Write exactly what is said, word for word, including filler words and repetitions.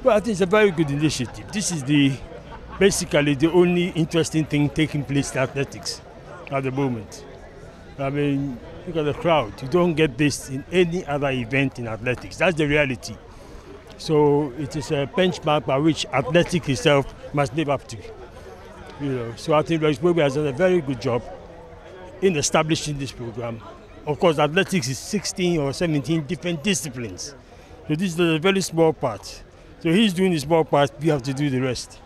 Well, I think it's a very good initiative. This is the basically the only interesting thing taking place in athletics at the moment. I mean, look at the crowd. You don't get this in any other event in athletics. That's the reality. So it is a benchmark by which athletics itself must live up to. You know, so I think Rex Burgbe has done a very good job in establishing this program. Of course, athletics is sixteen or seventeen different disciplines. So this is a very small part. So he's doing the small part, we have to do the rest.